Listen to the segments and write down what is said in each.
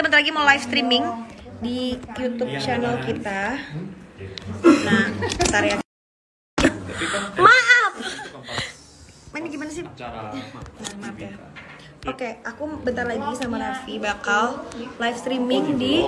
Kita bentar lagi mau live streaming di YouTube channel kita. Nah, bentar ya. Maaf. Ini gimana sih? Maaf ya. Oke, aku bentar lagi sama Raffi bakal live streaming di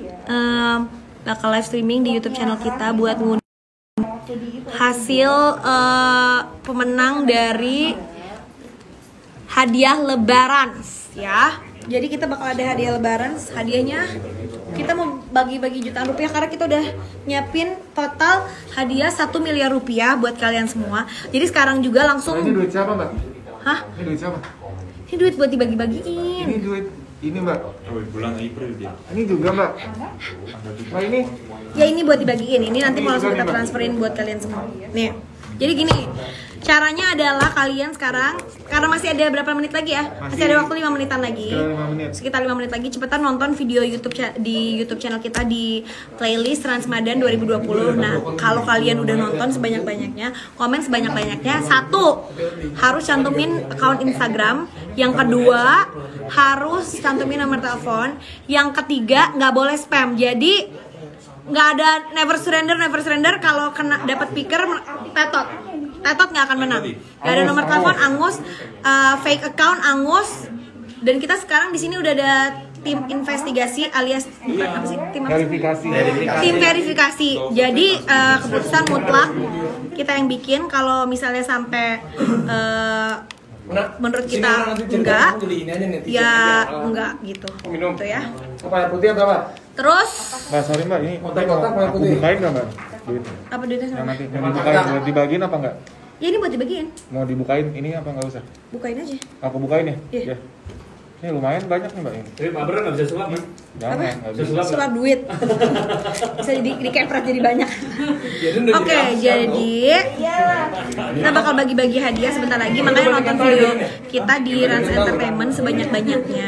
YouTube channel kita buat ngundang hasil pemenang dari hadiah lebaran ya. Jadi kita bakal ada hadiah lebaran. Hadiahnya kita mau bagi-bagi jutaan rupiah karena kita udah nyiapin total hadiah 1 miliar rupiah buat kalian semua. Jadi sekarang juga langsung. Ini duit siapa, Mbak? Hah? Ini duit siapa? Ini duit buat dibagi-bagiin. Ini duit ini, Mbak. Oh, bulan April dia. Ini juga, Mbak. Nah, ini. Ya ini buat dibagiin. Ini nanti mau langsung kita transferin buat kalian semua. Nih. Jadi gini. Caranya adalah kalian sekarang, karena masih ada berapa menit lagi ya? Masih ada waktu 5 menitan lagi. Sekitar 5 menit lagi. Cepetan nonton video di YouTube channel kita di playlist Transmadan 2020. Nah, kalau kalian udah nonton sebanyak-banyaknya, komen sebanyak-banyaknya. 1, harus cantumin account Instagram. Yang kedua, harus cantumin nomor telepon. Yang ketiga, nggak boleh spam. Jadi nggak ada never surrender. Kalau kena dapat picker, tetot nggak akan menang. Gak ada nomor telepon, angus, fake account, angus. Dan kita sekarang di sini udah ada tim investigasi alias bukan apa sih? Tim verifikasi. Jadi keputusan mutlak kita yang bikin. Kalau misalnya sampai menurut kita enggak, ya enggak gitu. Gitu ya. Kepala putih atau apa? Terus Mbak, sorry Mbak, ini aku bukain nggak Mbak? Duit. apa duitnya Yang sama? nanti yang dibukain buat dibagiin apa enggak? Ya ini buat dibagiin. Mau dibukain ini apa nggak usah? Bukain aja. Aku bukain ya? Iya. Ya. Ini lumayan banyak nih Mbak ini. Tapi Pak Bro nggak bisa sulap kan? Jangan, Apa? nggak bisa. Sulap duit. Bisa dikepret jadi banyak. Oke, jadi kita bakal bagi-bagi hadiah sebentar lagi. Makanya nonton video kita di Rans Entertainment sebanyak-banyaknya.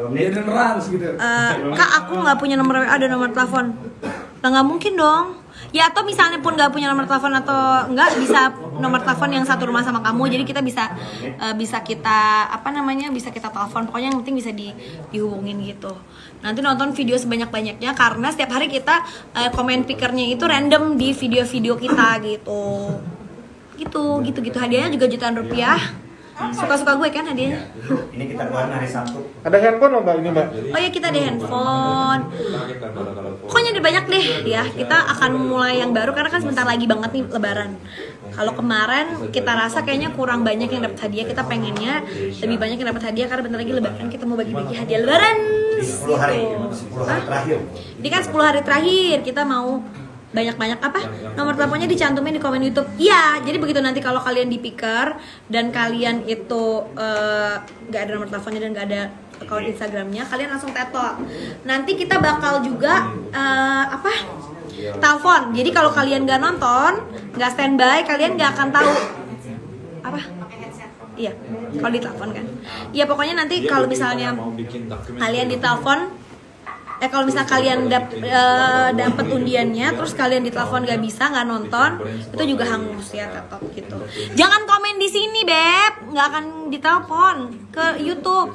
Kak, aku nggak punya nomor WA dan nomor telepon. Nah, nggak mungkin dong. Ya atau misalnya pun nggak punya nomor telepon atau nggak, bisa nomor telepon yang satu rumah sama kamu. Jadi kita bisa kita bisa kita telepon. Pokoknya yang penting bisa dihubungin gitu. Nanti nonton video sebanyak-banyaknya karena setiap hari kita komen pickernya itu random di video-video kita gitu. Gitu. Hadiahnya juga jutaan rupiah. Suka-suka gue kan hadiahnya. Ini kita keluarin hari Sabtu. Ada handphone loh Mbak ini Mbak. Oh ya, kita ada handphone. Pokoknya ada banyak deh ya. Kita akan mulai yang baru karena kan sebentar lagi banget nih lebaran. Kalau kemarin kita rasa kayaknya kurang banyak yang dapat hadiah. Kita pengennya lebih banyak yang dapat hadiah karena bentar lagi lebaran. Kita mau bagi-bagi hadiah lebaran. 10 hari terakhir. Ini kan 10 hari terakhir kita mau banyak-banyak apa? Nomor teleponnya dicantumin di komen YouTube. Iya, jadi begitu nanti kalau kalian di picker dan kalian itu nggak ada nomor teleponnya dan nggak ada account Instagramnya, kalian langsung tetot. Nanti kita bakal juga telepon. Jadi kalau kalian nggak nonton, nggak standby, kalian nggak akan tahu apa. Iya, kalau ditelepon kan. Iya, pokoknya nanti kalau misalnya kalian ditelepon. Kalau misalnya kalian dapat undiannya, terus kalian ditelepon nggak bisa, nggak nonton, itu juga hangus ya, tetot gitu. Jangan komen di sini, Beb, nggak akan ditelepon ke YouTube.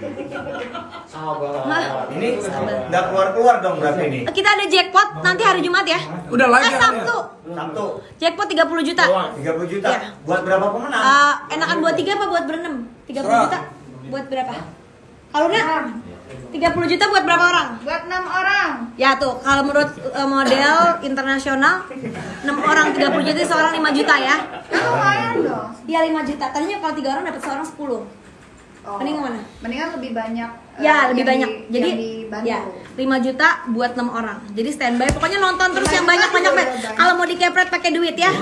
Ini nggak keluar dong berarti ini. Kita ada jackpot nanti hari Jumat ya. Udah lagi Sabtu. Jackpot 30 juta. 30 juta. Ya. Buat berapa pemenang? Enakan buat 3 apa buat berenam? 30 juta buat berapa? Kalau enggak 30 juta buat berapa orang? Buat 6 orang. Ya tuh, kalau menurut model internasional 6 orang 30 juta, seorang 5 juta ya. Lumayan dong. Iya 5 juta. Tadinya kalau 3 orang dapat seorang 10. Mending mana? Mendingan lebih banyak. Ya, lebih banyak. Jadi ya, 5 juta buat 6 orang. Jadi standby. Pokoknya nonton terus yang banyak-banyak, Bet. Kalau mau dikepret pakai duit ya.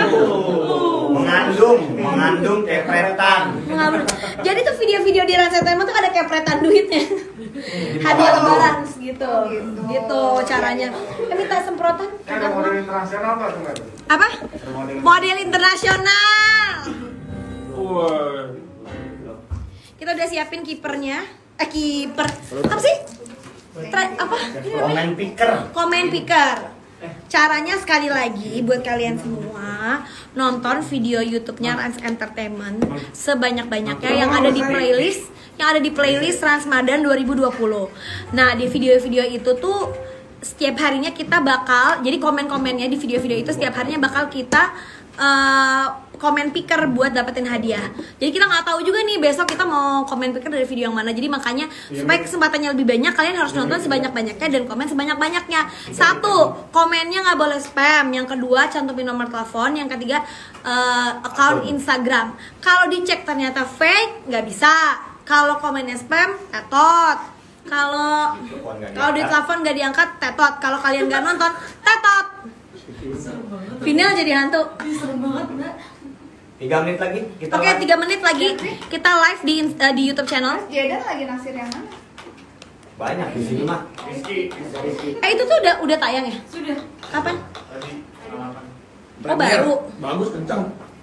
Mengandung kepretan. Jadi tuh video-video di Rans Entertainment tuh ada kepretan duitnya. Hadiah lebaran gitu. Gitu caranya. Minta semprotan. Ada model internasional Mbak tuh Mbak? Apa? Model internasional. Kita udah siapin kipernya. Kiper. Apa sih? Apa? Komen picker. Komen picker. Caranya sekali lagi buat kalian semua, semua nonton video YouTube-nya Rans Entertainment sebanyak-banyaknya yang ada di playlist Ransmadan 2020. Nah, di video-video itu tuh setiap harinya kita bakal, jadi komen-komennya di video-video itu setiap harinya bakal kita komen picker buat dapetin hadiah. Jadi kita nggak tahu juga nih besok kita mau komen picker dari video yang mana. Jadi makanya supaya kesempatannya lebih banyak, kalian harus nonton sebanyak-banyaknya dan komen sebanyak-banyaknya. 1, komennya nggak boleh spam. Yang kedua, cantumin nomor telepon. Yang ketiga, account Instagram. Kalau dicek ternyata fake, nggak bisa. Kalau komennya spam, tetot. Kalau di telepon nggak diangkat, tetot. Kalau kalian nggak nonton, tetot. Final jadi hantu. Serem banget, Mbak. 3 menit lagi kita. Oke, 3 menit lagi kita live di YouTube channel. Jaden lagi naksir yang mana? Banyak di sini mah. Itu tuh udah tayang ya? Sudah. Kapan? Oh, baru. Bagus, kencang.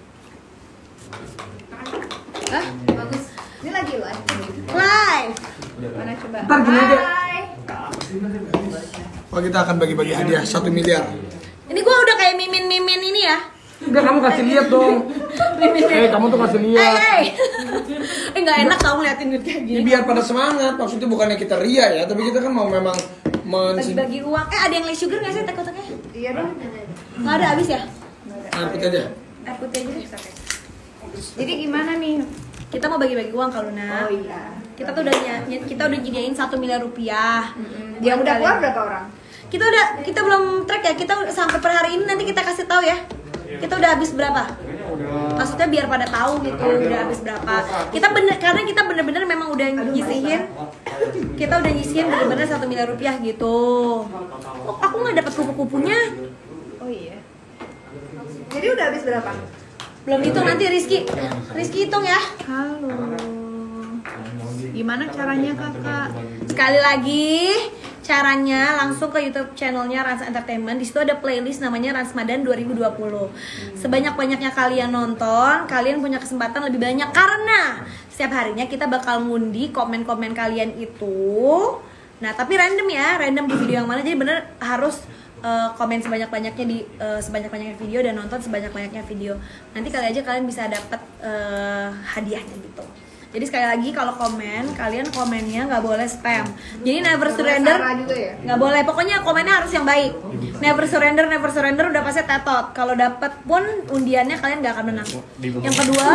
Hah? Bagus. Ini lagi live. Live. Mana coba? Ntar gini aja. Hai. Oh, kita akan bagi-bagi hadiah 1 miliar. Ini gua udah kayak mimin ini ya. Enggak, kamu kasih lihat dong. Kamu tuh kasih lihat. Hey. Nggak enak kamu liatin duit kayak Ya, gini. biar pada semangat. Maksudnya bukannya kita ria ya, tapi kita kan mau memang Bagi-bagi uang. Ada yang less sugar nggak sih teh-kotaknya? Iya dong. Nggak ada, habis ya? Air putih aja. Air putih aja deh. Jadi gimana nih? Kita mau bagi-bagi uang kalau Luna. Oh iya. Kita tuh udah nyediain 1 miliar rupiah. Yang udah keluar berapa orang? Kita belum track ya. Kita sampai per hari ini nanti kita kasih tahu ya. Kita udah habis berapa? Maksudnya biar pada tahu gitu udah habis berapa. Karena kita bener-bener memang udah nyisihin. Kita udah nyisihin bener-bener 1 miliar rupiah gitu. Oh, aku nggak dapat kupu-kupunya. Oh iya. Jadi udah habis berapa? Belum hitung, nanti Rizky hitung ya. Halo. Gimana caranya kakak? Sekali lagi, caranya langsung ke YouTube channelnya Rans Entertainment. Di situ ada playlist namanya Ransmadan 2020. Sebanyak-banyaknya kalian nonton, kalian punya kesempatan lebih banyak karena setiap harinya kita bakal ngundi komen-komen kalian itu. Nah, tapi random di video yang mana. Jadi bener harus komen sebanyak-banyaknya di sebanyak-banyaknya video dan nonton sebanyak-banyaknya video. Nanti kali aja kalian bisa dapat hadiahnya gitu. Jadi sekali lagi kalau kalian komennya nggak boleh spam. Jadi never surrender. Nggak boleh. Pokoknya komennya harus yang baik. Never surrender udah pasti tetot. Kalau dapat pun undiannya kalian nggak akan menang. Yang kedua,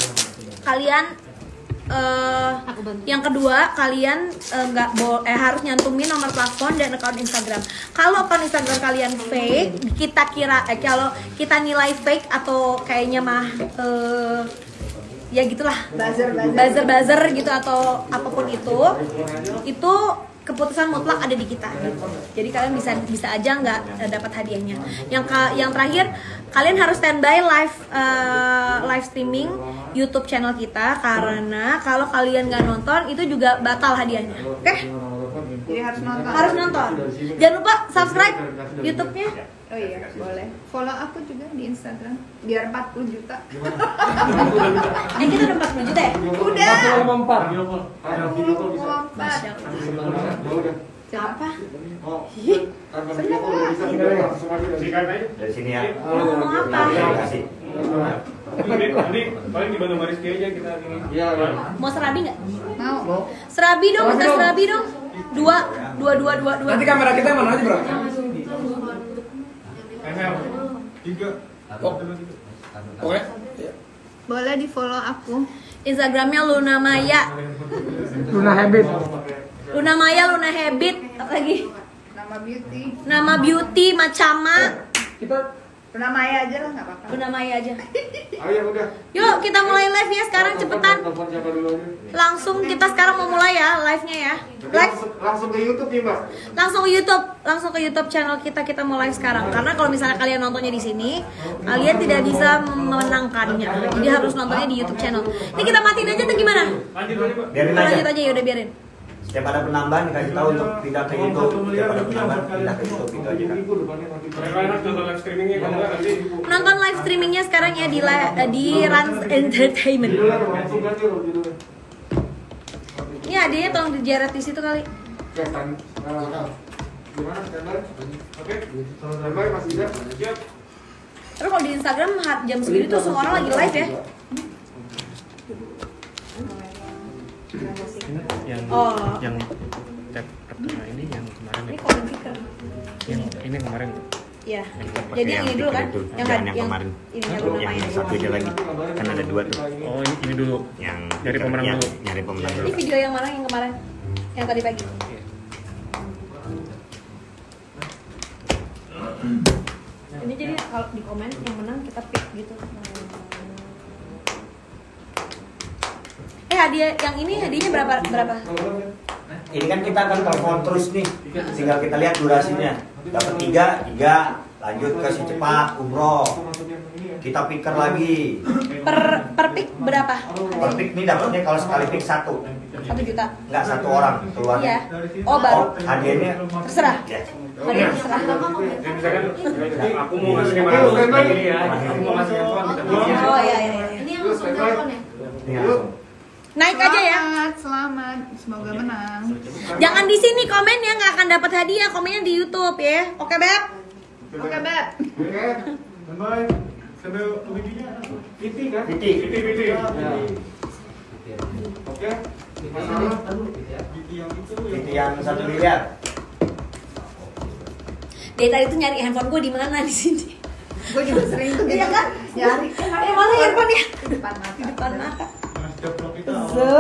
kalian harus nyantumin nomor telepon dan account Instagram. Kalau account Instagram kalian fake, kalau kita nilai fake atau kayaknya mah ya gitulah, buzzer gitu atau apapun itu keputusan mutlak ada di kita gitu. Jadi kalian bisa aja nggak dapat hadiahnya. Yang terakhir, kalian harus standby live streaming YouTube channel kita karena kalau kalian nggak nonton itu juga batal hadiahnya. Oke? Jadi harus nonton. Jangan lupa subscribe YouTube-nya. Oh iya, boleh. Follow aku juga di Instagram biar 40 juta. Kita udah 40 juta ya? Udah. 44. Siapa? Dari sini ya. Ngomong apa? Terima kasih. Ini paling dibantu Maris aja kita ini. Iya. Mau serabi nggak? Mau. Serabi dong, kita serabi dong. Dua. Nanti kamera kita mana aja, Bro? Tiga. Oke. Boleh di follow aku. Instagramnya Luna Maya. Luna Habit. Luna Maya, Luna Habit. Apa lagi? Nama beauty Macama. Luna Maya aja lah, nggak apa-apa. Luna Maya aja. Ayo udah. Yuk kita mulai live ya sekarang, cepetan. Langsung kita sekarang mau mulai ya live-nya ya. Live Langsung ke YouTube nih, Mbak. langsung ke YouTube channel kita mau live sekarang. Karena kalau misalnya kalian nontonnya di sini, kalian tidak bisa memenangkannya. Jadi harus nontonnya di YouTube channel. Ini kita matiin aja atau gimana? Lanjut aja ya, udah biarin. Setiap ada penambahan dikasih tahu untuk pindah ke YouTube. Setiap ada penambahan pindah ke YouTube itu aja kan. Nonton live streamingnya sekarang ya di Rans Entertainment. Ini adanya tolong dijeret di situ kali. Gimana? Standby? Oke. Standby masih ada? Siap. Tapi kalau di Instagram jam segini tuh semua orang lagi live ya. Yang tab pertama ini yang kemarin Ini comment sticker. ini kemarin Iya. Jadi yang ini dulu kan? Yang kemarin. Ini Yang satu aja lagi. Kan ada 2 tuh. oh ini dulu Yang Nyari pemenang dulu. Nyari pemenang dulu. Ini video yang mana yang kemarin? Yang tadi pagi. Ini jadi kalau di komen yang menang kita pick gitu. Hadiah yang ini hadiahnya berapa? Ini kan kita akan telepon terus nih. Tinggal kita lihat durasinya. Dapat 3, lanjut ke si cepat umroh. Kita picker lagi. Per pick berapa? Per pick nih dapatnya kalau sekali pick 1 juta. Enggak 1 orang keluarnya. Iya. Oh baru. Hadiahnya Terserah. ya. Hadiah terserah. Ya, misalkan aku mau ngasih 500 ini ya. Aku mau ngasih handphone kita beli. Oh iya. Ini yang langsung telepon ya? Naik aja ya. Selamat, semoga menang. Jangan di sini komen ya, nggak akan dapat hadiah. Komennya di YouTube ya. Oke, Beb? Oke, Beb. Oke. Bye. Sambil bibinya. Piti kan? Piti. Piti. Oke. Masalah. Piti yang itu. Itu yang 1 miliar. Dari tadi tuh nyari handphone gue di mana di sini. Gue juga sering tuh Iya kan? nyari. Mana handphonenya? Di depan mata. Di depan mata. Develop itu.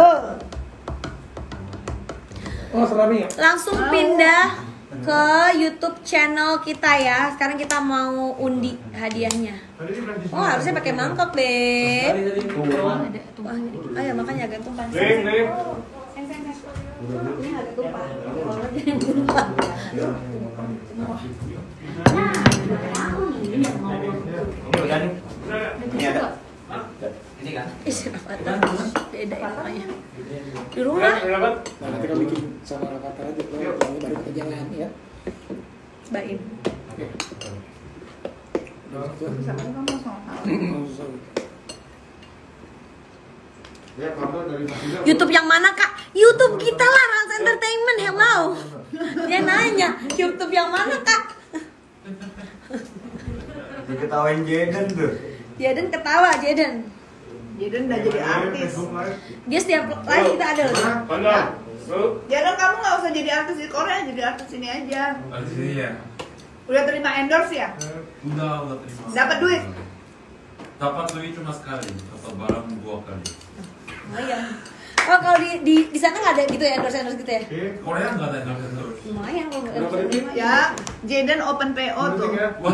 oh serami ya Langsung pindah ke YouTube channel kita ya. Sekarang kita mau undi hadiahnya. Oh, harusnya pakai mangkok, Beb. Wah, ayo makanya agak tumpah. Ling. Ini agak tumpah. Jangan tumpah. Udah nih. Ini ada. Ini kan? Siapa tahu beda ya namanya. Di rumah. Dapat. nah nanti kami bikin sama orang kata aja kalau baru kita jalan ya Bain. Sama kamu langsung tahu. YouTube yang mana, Kak? YouTube kita lah, Rans Entertainment. Hello. Dia nanya, YouTube yang mana, Kak? Diketawain Jaden tuh. Jaden ketawa, Jaden. Jaden udah jadi artis. Dia setiap live kita ada loh. Pandang. Jaden kamu nggak usah jadi artis di Korea, jadi artis ini aja. Di sini ya? Udah terima endorse ya? Udah terima. Dapat duit? Dapat duit cuma sekali, dapat barang 2 kali. Lumayan. Oh, kalau di sana nggak ada gitu ya, endorse gitu ya? Korea nggak ada endorse. Lumayan kalau nggak endorse. Ya, Jaden open PO tuh. Wah,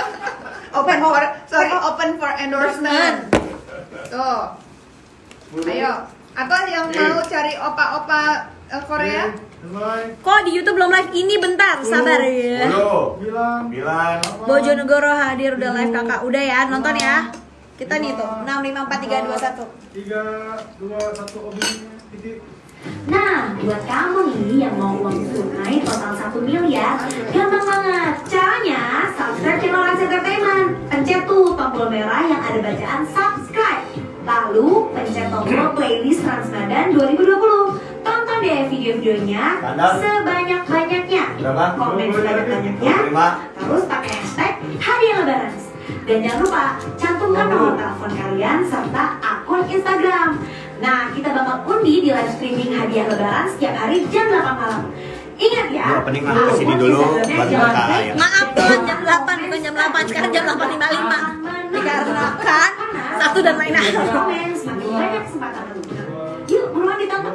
Open for endorsement. Tuh. Ayo. Atau yang mau cari opa-opa Korea? Kok di YouTube belum live? Ini bentar, sabar ya. Bilang. Bojonegoro hadir udah live kakak. Udah ya, nonton ya. Kita nih tuh, 6, 5, 4, 3, 2, 1. 3, 2, 1 objeknya titik. Nah, buat kamu nih yang mau uang tunai total 1 miliar, gampang banget. Caranya, subscribe channel Rans Entertainment. Pencet tuh tombol merah yang ada bacaan subscribe. Lalu, pencet tombol playlist Transnadan 2020. Tonton deh video-videonya sebanyak-banyaknya. Komen sebanyak-banyaknya. Terus pakai hashtag hadiah lebaran. Dan jangan lupa, cantumkan nomor telepon kalian serta akun Instagram. Nah, kita bakal undi di live streaming hadiah lebaran setiap hari jam 8 malam. Ingat ya, Opening aku kesini dulu, baru buka ya. Maaf tuh, jam 8 bukan jam 8, sekarang jam 8.55. Dikarenakan satu dan lain hal. Komen, semakin banyak kesempatan berguna. Yuk, buruan ditonton.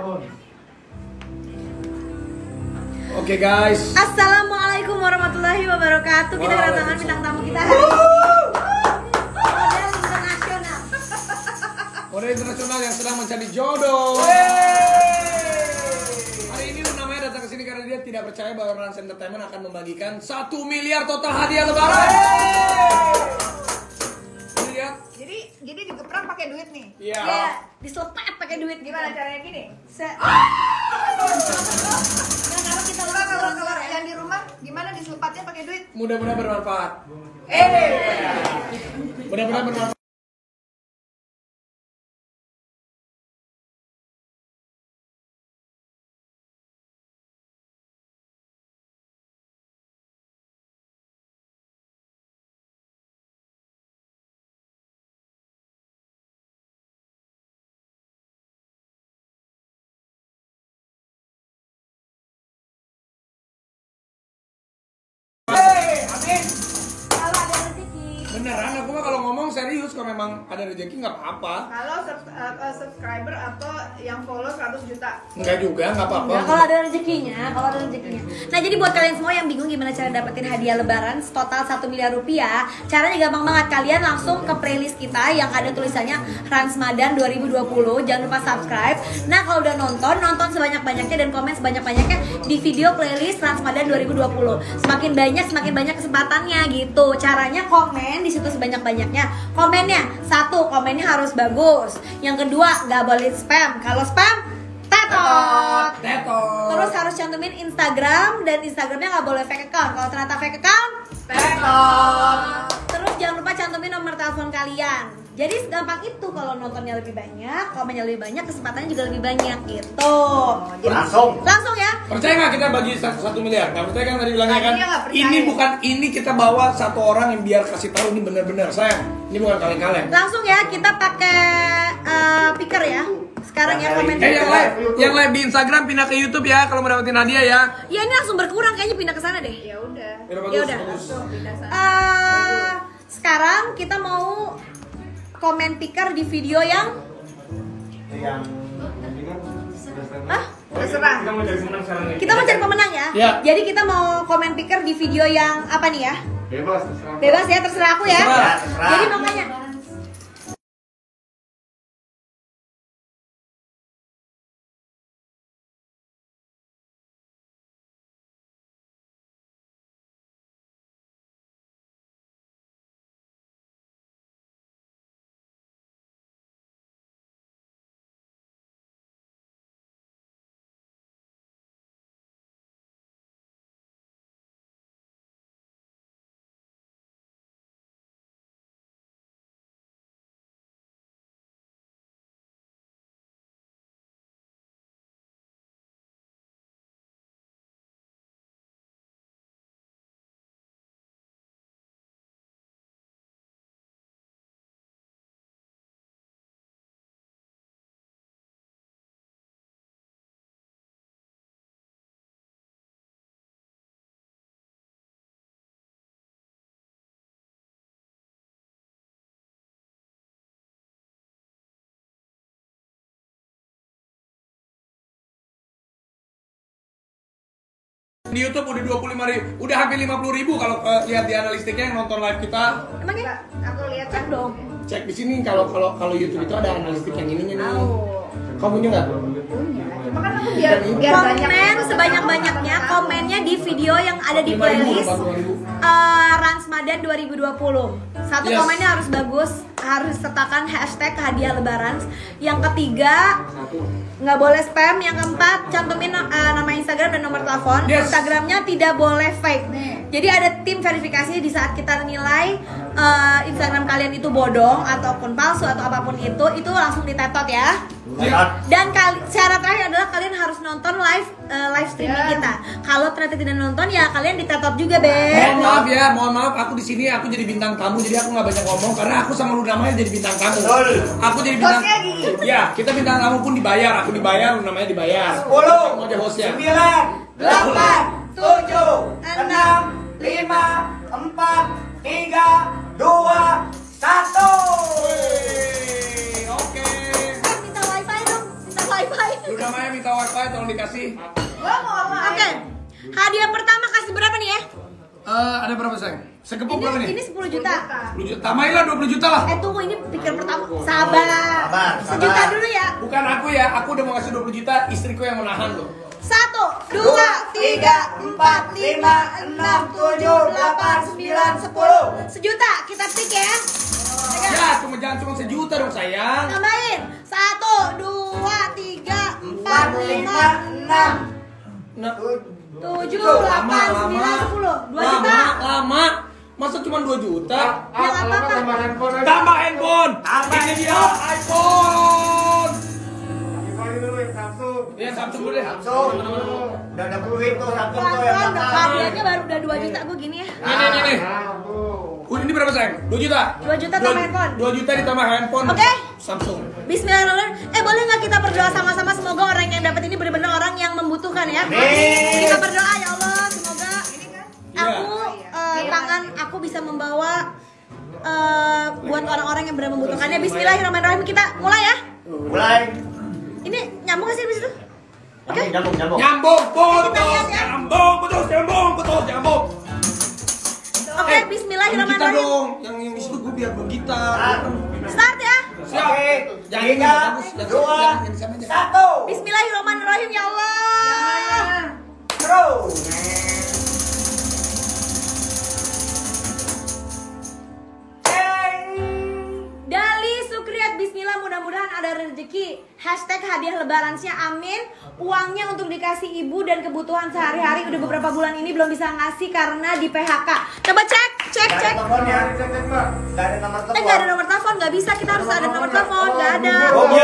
oke guys Assalamualaikum warahmatullahi wabarakatuh. Kita kedatangan bintang tamu kita hari ini. Model internasional. model internasional yang sedang mencari jodoh hari ini namanya datang ke sini karena dia tidak percaya bahwa Rans Entertainment akan membagikan 1 miliar total hadiah lebaran. Lihat. Jadi digeprak pakai duit nih. Iya. Ya, diselepet pakai duit Gimana gimana? caranya gini? Kalau kita Kalau yang di rumah gimana diselepatnya pakai duit? Mudah-mudahan bermanfaat. Mudah-mudahan bermanfaat. Amin. Kalau ada rezeki. Beneran, aku mah kalau ngomong serius, kalau memang ada rezeki nggak apa-apa. Kalau subscriber atau yang follow 100 juta. Enggak juga, nggak apa-apa. Ya, kalau ada rezekinya, Nah, jadi buat kalian semua yang bingung gimana cara dapetin hadiah lebaran total 1 miliar rupiah, caranya gampang banget. Kalian langsung ke playlist kita yang ada tulisannya Ransmadan 2020. Jangan lupa subscribe. Nah, kalau udah nonton sebanyak-banyaknya dan komen sebanyak-banyaknya di video playlist Ransmadan 2020. Semakin banyak kesempatannya gitu. Caranya komen di situ sebanyak-banyaknya. Komennya, 1, komennya harus bagus. Yang kedua, nggak boleh spam. Kalau spam, tetot. Terus harus cantumin Instagram, dan Instagramnya nggak boleh fake account. Kalau ternyata fake account, tetot. Terus jangan lupa cantumin nomor telepon kalian. Jadi segampang itu, kalau nontonnya lebih banyak, komennya lebih banyak, kesempatannya juga lebih banyak gitu. Jadi, langsung ya. Percaya nggak kita bagi 1 miliar? Nggak percaya kan tadi bilangnya kan? Tadinya nggak percaya. Ini bukan, ini kita bawa satu orang yang biar kasih tahu ini bener-bener sayang. Ini bukan kaleng-kaleng. Langsung ya, kita pakai picker ya. Sekarang ya komen. Yang live di Instagram pindah ke YouTube ya kalau mau dapetin hadiah ya. Ya ini langsung berkurang, kayaknya pindah ke sana deh. Ya udah. Ya udah. Sekarang kita mau komen picker di video yang Terserah. Kita mau cari pemenang sekarang nih. kita mau cari pemenang ya. Ya. Jadi kita mau komen picker di video yang apa nih ya? Bebas ya, terserah aku ya. Terserah. Jadi makanya Di YouTube udah 25.000, udah hampir 50.000 kalau lihat di analistiknya yang nonton live kita. emangnya Aku lihat cek dong. Cek di sini kalau YouTube itu ada analistik yang ininya nih. Kamu punya nggak? punya. Cuma kan aku biar banyak. Komen sebanyak-banyaknya, komennya di video yang ada di 5.000, playlist 40.000. Ransmadan 2020. Satu Yes. komennya harus bagus, harus sertakan hashtag hadiah lebaran. Yang ketiga, nggak boleh spam. Yang keempat, cantumin nama Instagram dan nomor telepon. Yes. Instagramnya tidak boleh fake. Jadi ada tim verifikasi di saat kita nilai Instagram kalian itu bodong ataupun palsu atau apapun itu langsung ditetot ya. Dan syarat terakhir adalah kalian harus nonton live streaming kita. Kalau ternyata tidak nonton ya kalian ditetot juga, Beb. Mohon maaf, aku di sini aku jadi bintang tamu, jadi aku nggak banyak ngomong karena aku sama lu namanya jadi bintang tamu. Aku jadi bintang. Hostnya Gigi. Ya, kita bintang tamu pun dibayar, aku dibayar, lu namanya dibayar. 10, Mau jadi hostnya. 9, 8, 7, 6, 5, 4, 3, 2, 1. Oke. Minta wifi dong, minta wifi. Lu namanya minta wifi, tolong dikasih. Gua mau apa? Oke, hadiah pertama kasih berapa nih ya? Ada berapa sayang? Sekepuk berapa nih? Ini 10 juta. 10 juta. Tambahin lah 20 juta lah. Tunggu, ini pikir pertama. Sabar. Sejuta dulu ya. Bukan aku ya, aku udah mau kasih 20 juta, istriku yang menahan loh. 1, 2, 3, 4, 5, 6, 7, 8, 9, 10. Sejuta, kita pick ya. Ya, jangan cuma sejuta dong sayang. Tambahin. 1, 2, 3, 4, 5, 6. 7, 8, 9, 10. 2 juta. Lama. Masa cuma 2 juta? Ya nggak apa-apa. Tambah handphone. Ini dia iPhone. Ya Samsung dulu deh. Samsung. Udah ada duit tuh Samsung tuh yang Pelan-pelan, belakang. hadiahnya baru udah 2 juta. Gue gini ya. Nih. Ini berapa sayang? 2 juta. 2 juta tambah handphone. 2 juta ditambah handphone. Oke. Samsung. Bismillahirrahmanirrahim. Boleh nggak kita berdoa sama-sama, semoga orang yang dapat ini benar-benar orang yang membutuhkan ya. Amin. Kita berdoa ya Allah, semoga aku tangan aku bisa membawa buat orang-orang yang benar membutuhkannya. Bismillahirrahmanirrahim, kita mulai ya. Mulai. Ini nyambung gak sih di situ? Oke. Nyambung. Nyambung, Kita lihat ya. nyambung. Oke, bismillahirrahmanirrahim. Kita dong, yang di situ gue biar bergitar. Start ya. Siap. Jangan 3, 2, 1. Bismillahirrahmanirrahim ya Allah. Terus. Dali Sukriat, bismillah, mudah-mudahan ada rezeki. Hashtag hadiah lebarannya, amin. Uangnya untuk dikasih ibu dan kebutuhan sehari-hari. Udah beberapa bulan ini belum bisa ngasih karena di PHK. Coba cek. Gak ada nomor telepon. Gak ada nomor telepon, gak bisa. Kita harus ada nomor telepon, gak ada.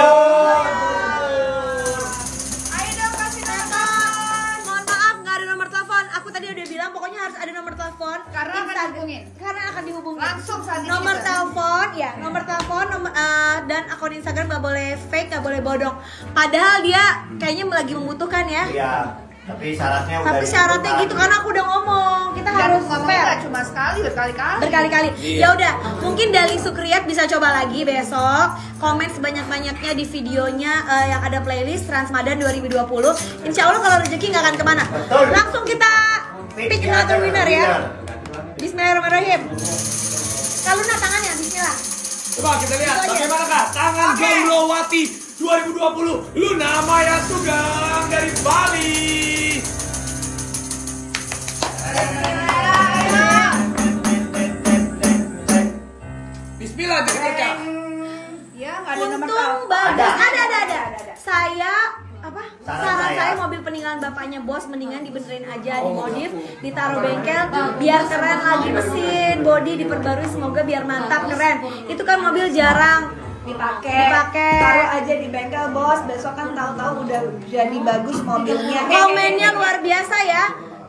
Ayo dong kasih telepon. Mohon maaf, gak ada nomor telepon. Aku tadi udah bilang pokoknya harus ada nomor telepon. Karena akan dihubungin. Karena akan dihubungin. Langsung saat ini nomor juga. telepon, ya, nomor telepon, dan akun Instagram gak boleh fake, gak boleh bodong. Padahal dia kayaknya lagi membutuhkan ya. Iya, tapi syaratnya udah. Tapi syaratnya gitu karena aku udah ngomong, kita harus fair. Nggak cuma sekali, berkali-kali. Berkali-kali. Ya udah, mungkin Dali Sukriat bisa coba lagi besok. Komen sebanyak-banyaknya di videonya yang ada playlist Transmadan 2020. Insya Allah kalau rezeki nggak akan kemana. Betul. Langsung kita pick another winner ya. Bismillahirrahmanirrahim. Kaluna tangannya, bismillah. Coba kita lihat Itu aja. bagaimana kak tangan Oke. Gaulowati 2020 Luna Maya Sugeng dari Bali. Bismillah dikerjakan. Ya, nggak ada nomor Untung telepon. bagus. Ada. Ada. Saya apa? Saran Saran saya. saya mobil peninggalan bapaknya bos mendingan dibenerin aja, dimodif, ditaruh bengkel, biar keren lagi mesin, body diperbarui, semoga biar mantap keren. Itu kan mobil jarang dipakai. Taruh aja di bengkel bos, besok kan tahu-tahu udah jadi bagus mobilnya. Komennya luar biasa ya.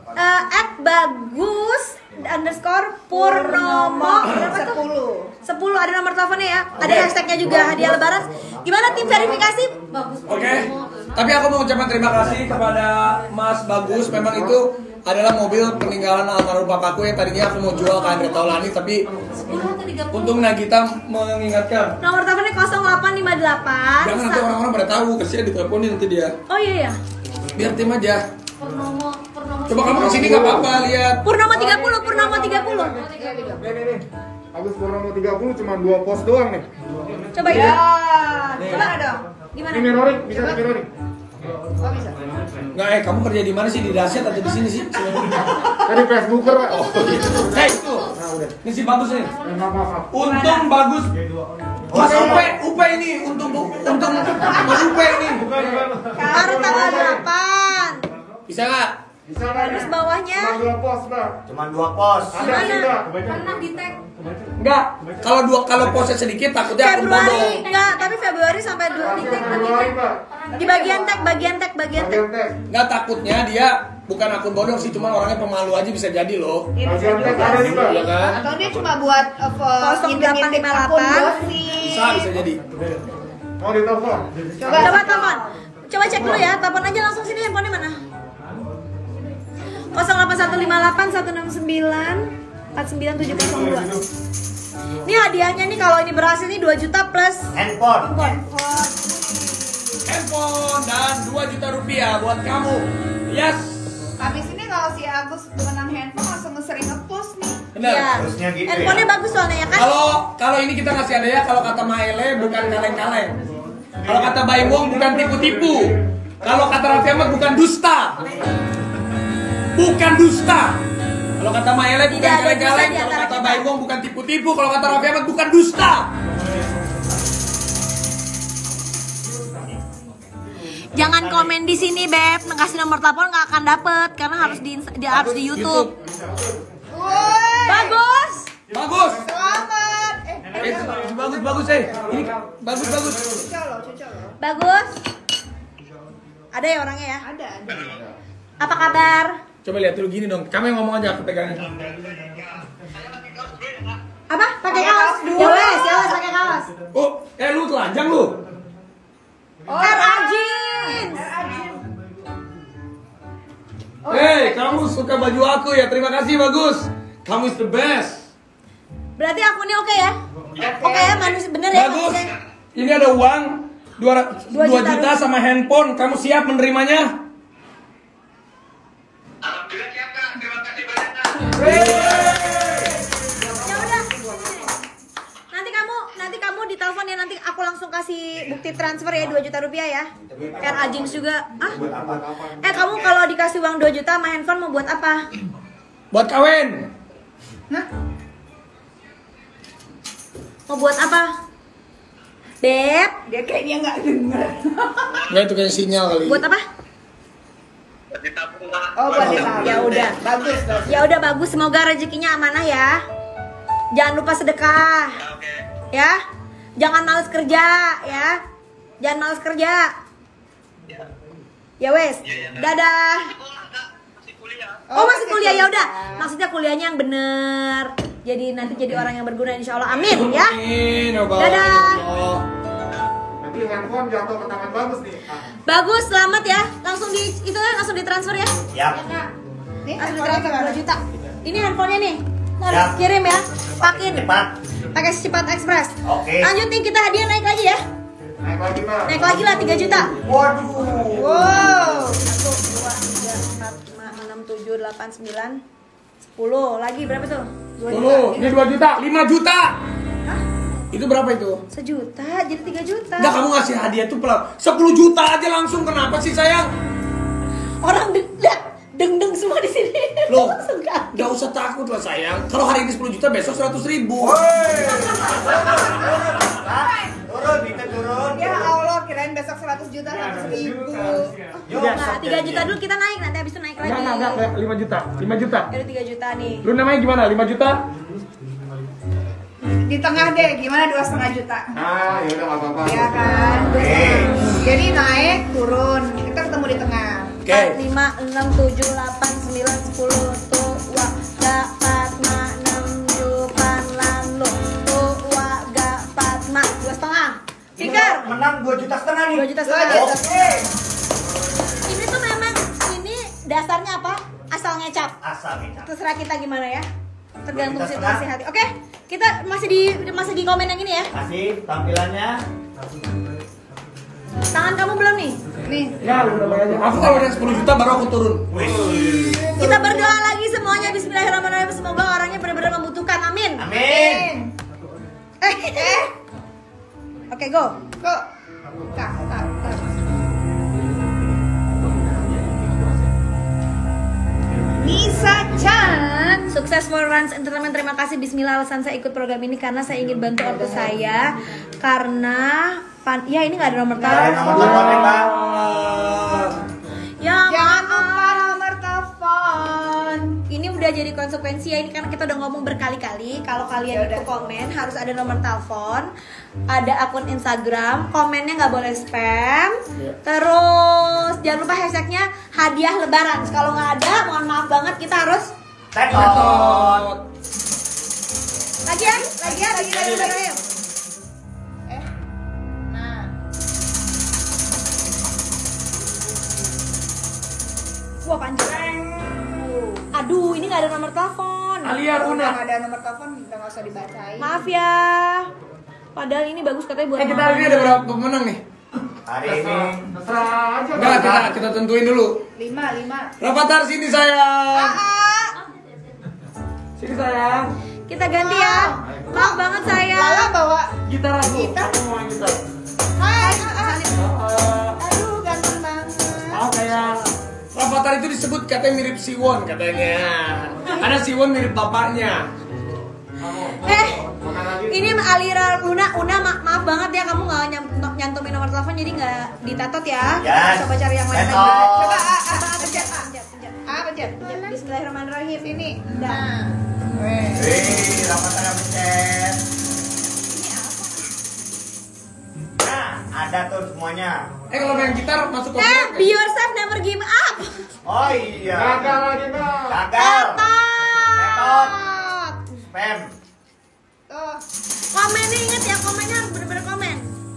@bagus _ Purnomo berapa tuh? 10 ada nomor teleponnya ya. Ada hashtagnya juga hadiah lebaran. Gimana tim verifikasi? Bagus. Oke. Tapi aku mau ucapkan terima kasih kepada Mas Bagus. Memang itu adalah mobil peninggalan almarhum bapakku yang tadinya aku mau jual ke Andre Taulani, tapi untung Nagita mengingatkan. Nomor teleponnya 0858. Jangan nanti orang-orang pada tahu, kasihan diteleponin nanti dia. Oh iya ya. Biar tim aja. Purnomo Coba kamu kesini nggak apa-apa lihat. Purnomo 30. Nih. Agus Purnomo 30 cuma 2 pos doang nih. Coba itu. Coba dong. Gimana? Ini mirroring, bisa di mirroring. Oh bisa. Nggak, kamu kerja di mana sih, di Dasyat atau di sini sih? Tadi Facebooker, Pak. Oh, Hei, itu. nah udah. Ini si Bagus nih. Maaf. Untung Bagus. Mas Upe ini untung Mas Upe ini. Baru tanggal 8. Bisa nggak? Bisa nggak? Terus bawahnya? Cuma 2 pos, Pak. Cuma 2 pos. Ada sih, Pak. pernah di tag. Enggak. Kalau posnya sedikit takutnya aku Februari bodong. enggak, tapi Februari sampai 2 di tag. Februari, Pak. Di bagian tag. Bagian tag. Enggak, takutnya dia bukan akun bodong sih, cuma orangnya pemalu aja bisa jadi loh. Bagian tag ada nih, Pak. Iya kan? Atau dia cuma buat ngintip-ngintip akun 0858. gosip. Bisa jadi. Mau ditelepon? Coba telepon. Coba cek dulu ya, telepon aja langsung sini, handphonenya mana? 08158 169 49702. Ini hadiahnya nih, kalau ini berhasil nih 2 juta plus Handphone. Handphone dan 2 juta rupiah buat kamu. Yes. Habis ini kalau si Agus menang handphone langsung sering nge-post nih. Benar. Iya. Harusnya gitu ya. Handphonenya bagus soalnya ya kan? Kalau ini kita ngasih hadiah, kalau kata Maele bukan kaleng-kaleng. Kalau kata Baimong bukan tipu-tipu. Kalau kata Raffi Ahmad bukan dusta. Bukan dusta. Kalau kata Maele bukan Tidak ada kaleng-kaleng. dusta di Kalau antara kata kita. Baimong bukan tipu-tipu. Kalau kata Raffi Ahmad bukan dusta. Jangan komen di sini, Beb. Ngasih nomor telepon nggak akan dapet karena harus harus di YouTube. Woi, Bagus. Bagus. selamat. Bagus. Ini bagus. Cucol loh. Bagus. Ada ya orangnya ya? Ada. Apa kabar? Coba lihat dulu gini dong. Kamu yang ngomong aja, aku pegangin. Apa? Pakai kaos? Ya wes, pakai kaos. Oh, lu telanjang lu. RA Jeans. Hey, kamu suka baju aku ya? Terima kasih, Bagus. Kamu is the best. Berarti akunnya oke ya? Oke ya, manusia bener ya? Bagus. manusia? Ini ada uang 2 2 juta juta sama handphone. Kamu siap menerimanya? Alhamdulillah siap Kak, terima kasih banyak Kak. Ya udah. Nanti kamu ditelepon ya, nanti aku langsung kasih bukti transfer ya 2 juta rupiah ya. Biar Ajings juga. Ah? Kamu kalau dikasih uang 2 juta sama handphone mau buat apa? Buat kawin. Nah, Mau buat apa? Beb, dia kayaknya nggak denger. Enggak, itu kayak sinyal kali. buat apa? Buat ditabung Kak. Oh, buat ditabung. Ya udah. Bagus. Ya udah bagus, semoga rezekinya amanah ya. Jangan lupa sedekah. Oke. Ya. Jangan males kerja ya. Jangan males kerja. Ya wes. Dadah. Sekolah Kak, masih kuliah. Oh, masih kuliah ya udah. Maksudnya kuliahnya yang bener. Jadi nanti jadi orang yang berguna insya Allah. Amin ya. Amin. Ya Allah. Dadah. Nanti handphone jatuh ke tangan bagus nih. Bagus, selamat ya. Langsung langsung ditransfer ya. Siap. Nih, Langsung handphonenya ditransfer gimana? 2 juta. Ini handphonenya nih. Harus Siap. kirim ya. Pakin. Cepat. Pakai Cepat Express. Oke. Lanjut nih, kita hadiah naik lagi ya. Naik lagi Pak. Naik lagi lah 3 juta. Waduh. Wow. 1, 2, 3, 4, 5, 6, 7, 8, 9, 10. Lagi berapa tuh? 2 juta. 10, ini 2 juta, 5 juta. Itu berapa itu? 1 juta, jadi 3 juta. Enggak, kamu ngasih hadiah tuh 10 juta aja langsung. Kenapa sih sayang? Orang deng semua di sini. Loh, Langsung kan. nggak usah takut lah sayang. Kalau hari ini 10 juta, besok 100.000. Turun, kita turun. Ya Allah, kirain besok 100 juta 100.000. Nah, 3 juta dulu kita naik, nanti habis itu naik lagi. Enggak, 5 juta. 5 juta. Ada 3 juta nih. Lu namanya gimana? 5 juta? Di tengah deh, gimana 2,5 juta? Ah, ya udah enggak apa-apa. Ya kan? Oke. Jadi naik, turun. Kita ketemu di tengah. 4, 5, 6, 7, 8, 9, 10. Tua, gak, 4, 5, 6, 7, lalu. Tua, gak, 4, 5, 2,5. Pikir. Menang 2,5 juta nih. 2,5 juta. Oke. Ini tuh memang, ini dasarnya apa? Asal ngecap. Asal kita. Terserah kita gimana ya. Tergantung 2,5 situasi hati. Oke, kita masih di komen yang ini ya. Kasih tampilannya. Tangan kamu belum nih? Nih. Ya, lu namanya aja. Aku kalau udah 10 juta baru aku turun. Kita berdoa lagi semuanya. Bismillahirrahmanirrahim. Semoga orangnya benar-benar membutuhkan. Amin. Amin. Oke, go. Kok? Tak. Nisa Chan. Sukses for Rans Entertainment. Terima kasih. Bismillah, alasan saya ikut program ini karena saya ingin bantu ortu saya. Karena ya ini nggak ada nomor Nomor telepon. teleponnya, Pak. Ya Jangan maaf. lupa nomor telepon. Ini udah jadi konsekuensi ya, ini karena kita udah ngomong berkali-kali kalau kalian itu komen harus ada nomor telepon, ada akun Instagram, komennya nggak boleh spam, terus jangan lupa hashtagnya hadiah lebaran. Kalau nggak ada, mohon maaf banget, kita harus Tetot. lagi. Nah. Wah panjang. Aduh, ini nggak ada nomor telepon. Alia Udah Una. nggak ada nomor telepon, udah nggak usah dibacain. Maaf ya. Padahal ini bagus katanya buat Kita mama. hari ini ada berapa pemenang nih? Hari ini Terserah aja. Enggak, kita tentuin dulu. 5. Rafathar sini sayang. Sini sayang. Kita ganti ya. Maaf banget saya. Lala bawa Gitar aku. Gitar. Aku mau gitar. Hai. Aduh, ganteng banget. Maaf sayang. Rafathar itu disebut katanya mirip Siwon katanya. Ada Siwon mirip bapaknya. Ini Alira Una maaf banget ya kamu nggak nyantumin nomor telepon jadi nggak ditatot ya. Yes. Coba cari yang lain lagi. Tetot. Coba pencet. Pencet. Bismillahirrahmanirrahim. Sini. Nah. Wih, Rafathar yang pencet. Nah, ada tuh semuanya. Kalau main gitar masuk ke Be yourself, never give up. Oh iya. Gagal lagi, Pak. Gagal. Tetot. Tetot. Spam. Tuh. Komennya inget ya, komennya harus bener-bener komen.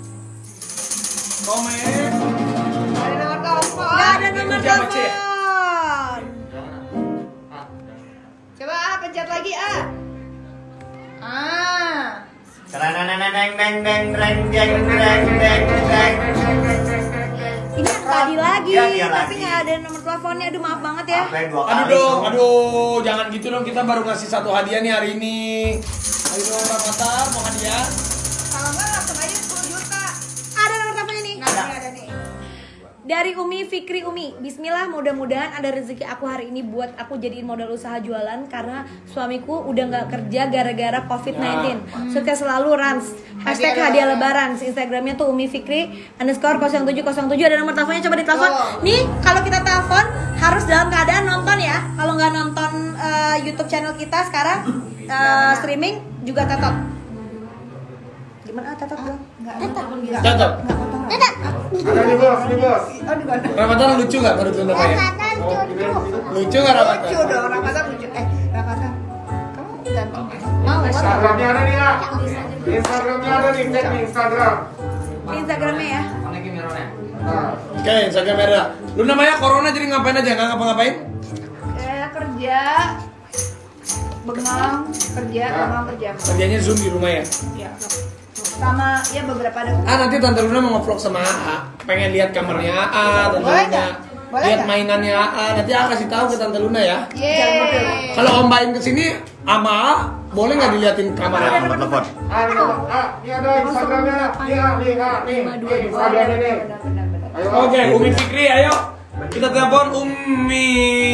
komen. Ada nomor telepon. Nggak ada nomor Itu siapa, Cik? telepon. Coba pencet lagi Ini tadi lagi, Dia tapi lagi. nggak ada nomor teleponnya. Aduh maaf banget ya. Sampai 2 Aduh kali. dong, aduh, jangan gitu dong, kita baru ngasih 1 hadiah nih hari ini. Ayo dong, Rafathar, mau hadiah? Kalau enggak langsung aja 10 juta. Ada nomor teleponnya nih. Nah, ini ada nih. Dari Umi Fikri Umi, Bismillah mudah-mudahan ada rezeki aku hari ini buat aku jadiin modal usaha jualan karena suamiku udah nggak kerja gara-gara COVID-19. Sukses selalu Rans. Hashtag hadiah lebaran. Instagramnya tuh Umi Fikri _0707 ada nomor teleponnya coba ditelepon. Nih kalau kita telepon harus dalam keadaan nonton ya. Kalau nggak nonton YouTube channel kita sekarang streaming juga tetap. Gimana tetap dong? Tetap. Ada nih bos, nih bos. Oh, di mana? Rafathar lucu nggak menurut lu namanya? Lucu nggak Rafathar? Lucu dong, Rafathar lucu. Rafathar. Kamu ganteng. Mau Instagramnya ada nih ya. Instagramnya ada nih, cek nih Instagram. Di Instagramnya ya. Nah, Oke, Instagram merah. Lu namanya Corona jadi ngapain aja? Nggak ngapa-ngapain? Kerja. Bengong, kerja. Kerjanya Zoom di rumah ya? Ya. Sama ya beberapa ada. Nanti Tante Luna mau nge-vlog sama AA. Pengen lihat kamarnya AA, Tante Boleh Luna. nggak? Boleh Lihat nggak? mainannya AA. Nanti AA kasih tahu ke Tante Luna ya. Yeay. Kalau Om Baim kesini sama AA, boleh nggak diliatin kamarnya? Nomor telepon. ini ada Instagramnya. Nih, Instagramnya nih. Ayo. Oke, Umi Fikri, ayo. Kita telepon Umi.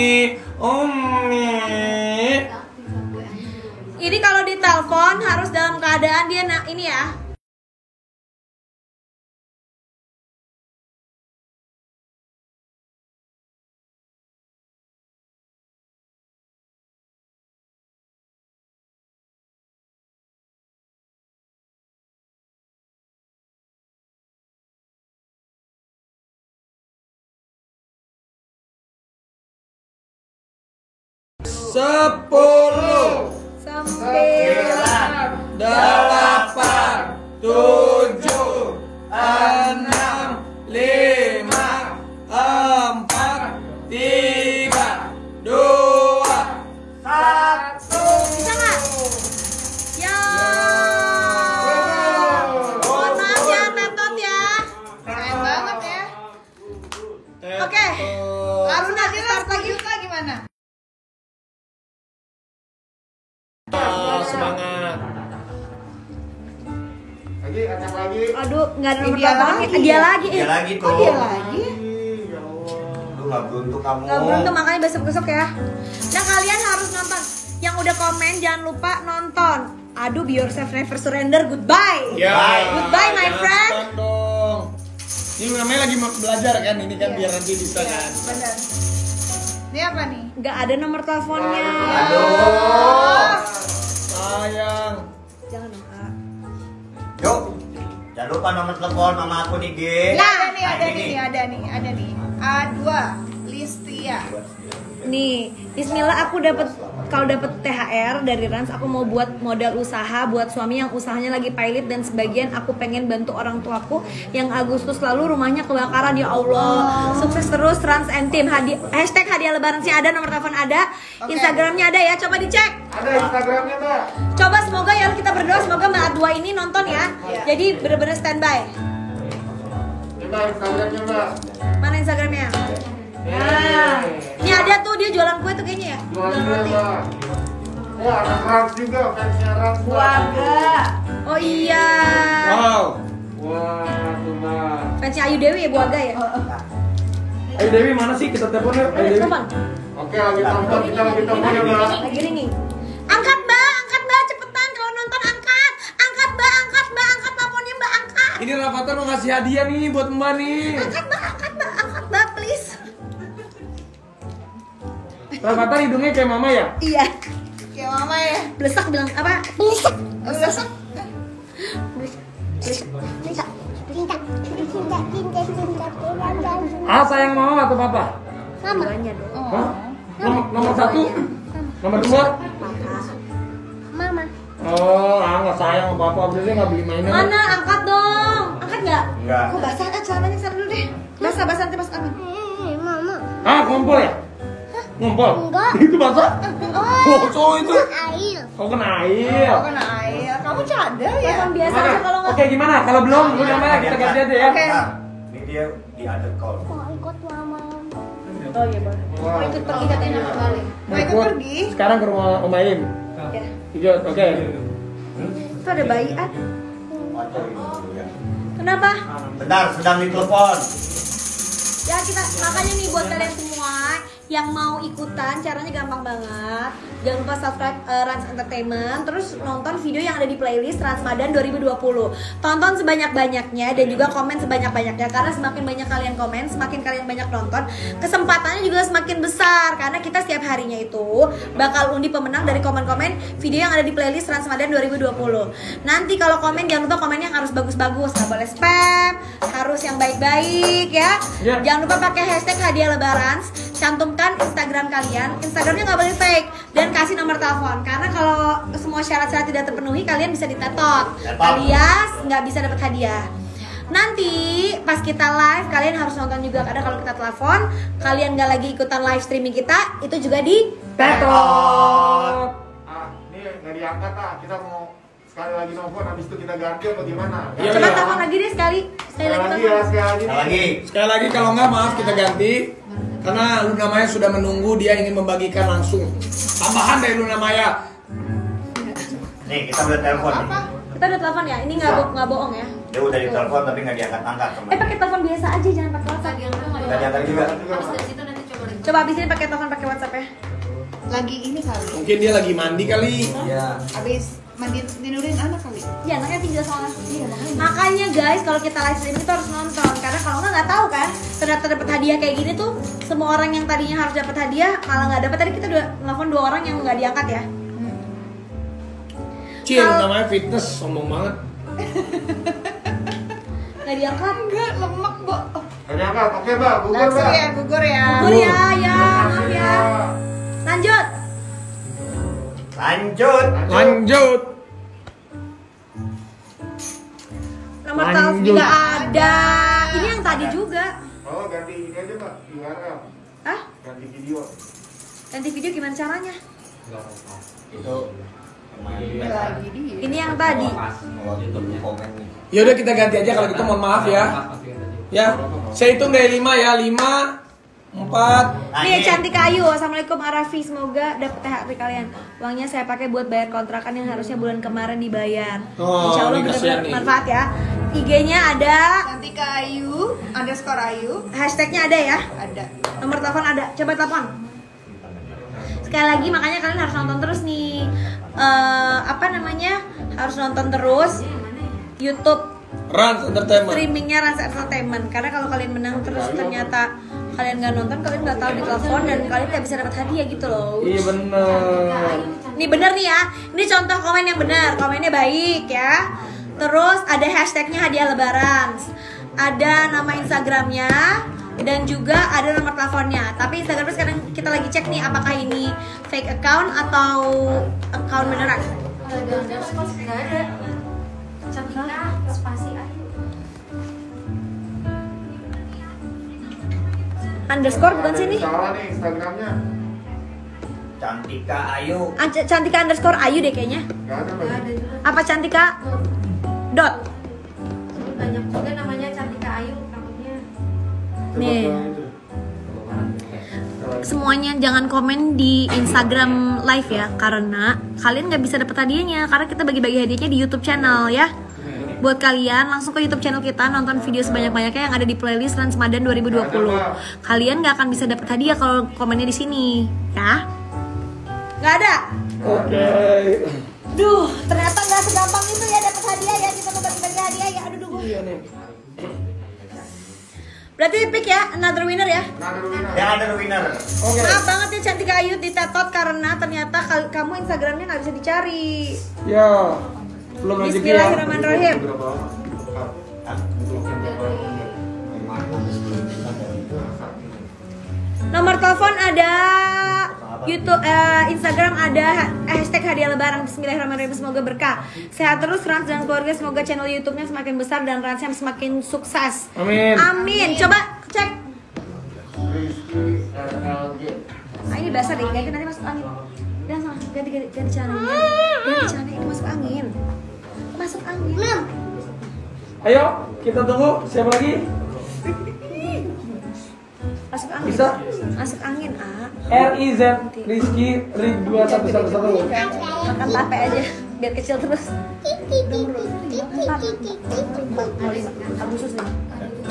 Ini kalau ditelepon harus dalam keadaan dia ini ya. Sepuluh, 9, 8, 7, 6, 5, 4, 3, 2, 1. bisa nggak? Ya. Mohon maaf ya, tetot ya. Keren banget ya. Oke. Langsung aja start lagi gimana? Semangat. Lagi, acak lagi. Aduh, nggak ada nomor Dia teleponnya. lagi. Dia lagi. Dia lagi tuh. Kok dia lagi? Ya Allah. Lu nggak beruntung kamu. Nggak beruntung makanya besok-besok ya. Nah kalian harus nonton. Yang udah komen jangan lupa nonton. Aduh, be yourself never surrender. Goodbye. Ya. Goodbye, my Jangan friend. nonton dong. Ini namanya lagi belajar kan, ini kan biar nanti bisa kan. Bener. Ini apa nih? Nggak ada nomor teleponnya. Oh. Sayang. Jangan dong, Kak. Yuk. Jangan lupa nomor telepon mama aku nih, G. Nah, Nah, ini. ada nih. A2 Listia. Nih, Bismillah aku kalau dapat THR dari Rans aku mau buat modal usaha buat suami yang usahanya lagi pilot dan sebagian aku pengen bantu orang tuaku yang Agustus lalu rumahnya kebakaran ya Allah. Sukses terus Rans and Team. Hashtag hadiah lebaran sih ada, nomor telepon ada, Instagramnya ada ya, coba dicek. Ada Instagramnya Mbak. Coba semoga ya kita berdoa semoga Mbak Adwa ini nonton ya. Jadi bener-bener standby. Coba Instagramnya Mbak. Mana Instagramnya? Nah, ini ada tuh dia jualan kue tuh kayaknya ya. Jualan roti. Wah, ada Rans juga, fansnya Rans. Buaga. Oh iya. Wow. Wah, tuh Mbak. Fansnya Ayu Dewi ya, Buaga ya. Ayo Dewi mana sih, kita telepon yuk. Ayo Dewi. Telepon. Oke, lagi telepon, kita lagi telepon ya Mbak. Lagi ringing. Angkat Mbak, cepetan kalau nonton angkat. Angkat Mbak, teleponnya Mbak, angkat. Ini Rafathar mau ngasih hadiah nih buat Mbak nih. Angkat Mbak, please. Rafathar hidungnya kayak mama ya? Iya. Kayak mama ya. Blesak bilang apa? Blesak. Sayang mama atau papa? Mamanya dong. Hah? Nomor 1? Nomor 2? Mama. Oh, nggak sayang sama papa, berarti nggak beli mainan. Mana? Angkat dong. Angkat nggak? Enggak. Kok basah kan celananya sana dulu deh. Basah nanti pas angkat. Mama. Ngumpul ya? Ngumpul? Enggak. Itu basah? Oh, Oh, itu. air. Oh, kena air. Oh, kena air. Kamu cadel ya? Telepon biasa aja kalau nggak. Oke, gimana? Kalau belum, lu namanya kita ganti aja ya. Oke. Nah, ini dia di other call. Oh iya boleh. Mau ikut pergi katanya sama balik. Mau ikut pergi? Sekarang ke rumah Om Aim. Ya. Hijau, oke. Itu ada bayian. Kenapa? Bentar, sedang ditelepon. Ya kita makanya nih buat kalian semua yang mau ikutan caranya gampang banget. Jangan lupa subscribe Rans Entertainment, terus nonton video yang ada di playlist Transmadan 2020. Tonton sebanyak-banyaknya dan juga komen sebanyak-banyaknya, karena semakin banyak kalian komen, semakin kalian banyak nonton, kesempatannya juga semakin besar, karena kita setiap harinya itu bakal undi pemenang dari komen-komen video yang ada di playlist Transmadan 2020. Nanti kalau komen jangan lupa komennya harus bagus-bagus, nggak boleh spam, harus yang baik-baik ya. Jangan lupa pakai hashtag hadiah lebaran, cantumkan Instagram kalian, Instagramnya nggak boleh fake, dan kasih nomor telepon, karena kalau semua syarat-syarat tidak terpenuhi kalian bisa ditetot alias nggak bisa dapat hadiah. Nanti pas kita live kalian harus nonton juga, karena kalau kita telepon kalian nggak lagi ikutan live streaming kita, itu juga di tetot. Ini nggak diangkat kita mau sekali lagi nelfon, habis itu kita ganti atau gimana? Coba telepon lagi deh sekali lagi telepon. Sekali lagi kalau nggak maaf kita ganti. Karena Luna Maya sudah menunggu, dia ingin membagikan langsung tambahan dari Luna Maya. Nih, kita udah telepon nih. Kita udah telepon ya, ini nggak bohong ya. Dia udah ditelepon tapi nggak diangkat-angkat. Pakai telepon biasa aja, jangan pakai WhatsApp. Nggak diangkat juga. Coba abis ini pakai telepon pakai WhatsApp ya. Lagi ini kali. Mungkin dia lagi mandi kali. Iya. Abis mandi tidurin anak kali. Ya anaknya tinggal soalnya. Makanya guys, kalau kita live streaming itu harus nonton, karena kalau nggak tahu kan ternyata dapat hadiah kayak gini tuh. Semua orang yang tadinya harus dapat hadiah malah nggak dapat. Tadi kita udah nelfon 2 orang yang nggak diangkat ya. Cil, namanya fitness, sombong banget. Nggak diangkat? Enggak, lemak, Bo. Nggak diangkat, oke Mbak, gugur Langsung Mbak. ya, gugur ya. Gugur ya, maaf ya. Lanjut. Lanjut. Nomor telepon nggak ada. Ini yang tadi juga. Oh, ganti ini aja Mbak, URL. Hah? Ganti video. Ganti video gimana caranya? Itu Lagi dia. Ini yang tadi. komen nih. Yaudah kita ganti aja kalau gitu, mohon maaf ya. Ya, saya hitung dari 5 ya, 5, 4. Nih Cantika Ayu, assalamualaikum Arafi, semoga dapat THR kalian. Uangnya saya pakai buat bayar kontrakan yang harusnya bulan kemarin dibayar. Oh, Insya Allah ini kasihan benar-benar nih. manfaat ya. IG-nya ada, Cantika Ayu _Ayu hashtagnya ada ya, ada. nomor telepon ada. Coba telepon. Sekali lagi makanya kalian harus nonton terus nih. Harus nonton terus YouTube Rans Entertainment. streamingnya Rans Entertainment, karena kalau kalian menang terus ternyata kalian nggak nonton, kalian nggak tahu di telepon dan kalian nggak bisa dapat hadiah gitu loh. Iya bener. Ini bener nih ya, ini contoh komen yang benar, komennya baik ya. Terus ada hashtagnya hadiah lebaran, ada nama Instagramnya, dan juga ada nomor teleponnya. Tapi Instagramnya sekarang kita lagi cek nih apakah ini fake account atau account beneran. Nggak ada. Cantika spasi Ayu. Underscore bukan sini? Salah nih Instagramnya. Cantika Ayu. Cantika underscore Ayu deh kayaknya. Nggak ada Mbak. Apa Cantika dot? Banyak juga namanya Cantika Ayu akunnya. Nih. Semuanya jangan komen di Instagram live ya, karena kalian nggak bisa dapat hadiahnya, karena kita bagi-bagi hadiahnya di YouTube channel ya. Buat kalian langsung ke YouTube channel kita, nonton video sebanyak-banyaknya yang ada di playlist Transmadan 2020. Kalian nggak akan bisa dapat hadiah kalau komennya di sini ya. Nggak ada. Oke. Duh, ternyata nggak segampang itu ya dapat hadiah ya, kita mau bagi-bagi hadiah ya. Aduh, duh. Iya nih. Berarti pick ya, another winner ya. Yang ada winner. Oke. Maaf banget ya Cantika Ayu ditetot karena ternyata kamu Instagramnya nggak bisa dicari. Ya. Belum rezeki ya. Bismillahirrahmanirrahim. Nomor telepon ada, YouTube, Instagram ada, hashtag hadiah lebaran. Bismillahirrahmanirrahim, semoga berkah. Sehat terus Rans dan keluarga, semoga channel YouTube-nya semakin besar dan Ransnya semakin sukses. Amin. Amin. Coba cek. Nah, ini basah deh, ganti nanti masuk angin. Dan sama ganti caranya. Ganti caranya ini masuk angin. Masuk angin. Ayo, kita tunggu. Siapa lagi? Masuk angin. Bisa? Masuk angin, RIZ Rizky Rig 2111. Makan tape aja, biar kecil terus. Agustus nih.